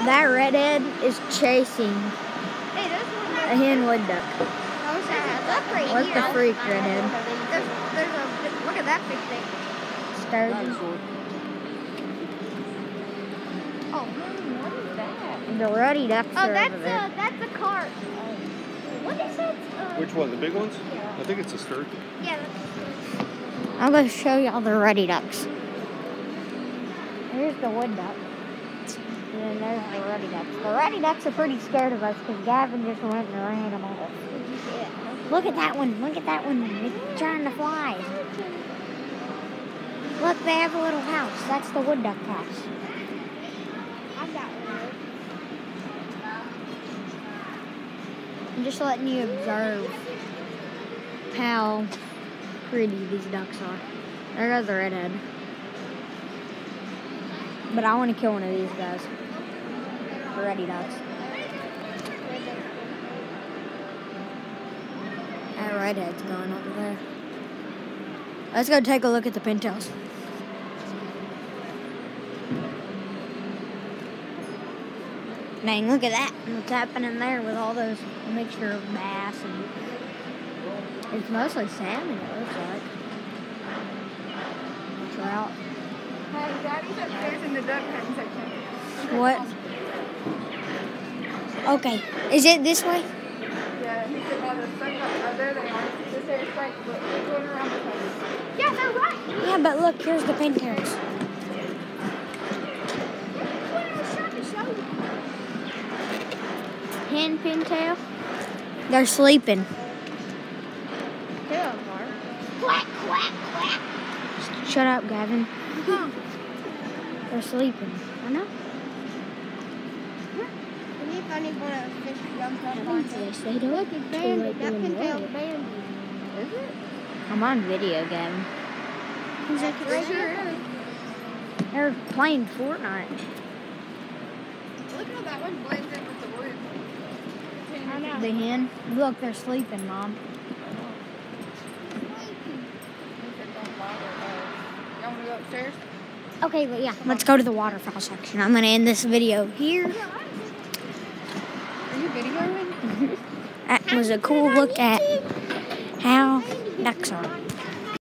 That redhead is chasing Hey, there's one a hen wood duck. What the freak, redhead? Look at that big thing. Sturgeon. Oh, what is that? The ruddy ducks Oh, are over there. that's a cart. What is it? Which one? The big ones? Yeah. I think it's a sturgeon. Yeah. I'm going to show y'all the ruddy ducks. Here's the wood duck. And then there's the ruddy ducks. The ruddy ducks are pretty scared of us because Gavin just went and ran them off. Look at that one. Look at that one. It's trying to fly. Look, they have a little house. That's the wood duck house. I've got one. I'm just letting you observe how pretty these ducks are. There goes the redhead. But I want to kill one of these guys. The ruddy ducks. That redhead's going over there. Let's go take a look at the pintails. Dang, look at that. What's happening there with all those mixture of bass and it's mostly salmon, it looks like. Trout. Hey, Daddy's upstairs in the duck pen section. What? Okay. Is it this way? Yeah, he said by the sun up there they are. This air's right, but they're going around the place. Yeah, they're right. Yeah, but look, here's the pintails. That's what I was trying to show you. Hen pintail. They're sleeping. Two of them are. Quack, quack, quack. Shut up, Gavin. Huh. They're sleeping. I know. Can you find one of the fish jumps up on Yes, they do. Look, it's banded. That pintail's banded. Is it? I'm on video, Gavin. Is that right here? They're playing Fortnite. Look how that one blends in with the wood. I know. The hen. Look, they're sleeping, Mom. Y'all want to go upstairs? Okay, but yeah, let's go to the waterfowl section. I'm going to end this video here. Are you videoing? That was a cool look at how ducks are.